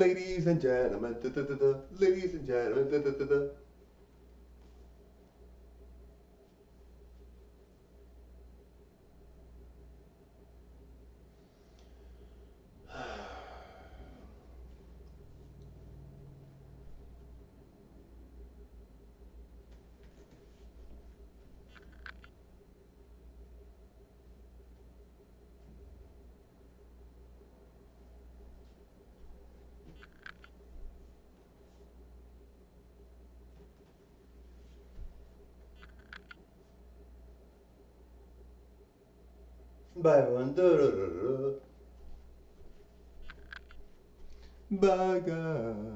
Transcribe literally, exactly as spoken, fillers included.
Ladies and gentlemen, da, da, da, da. Ladies and gentlemen, da, da, da, da. Bye, one. Da, da, da, da. Bye, guys.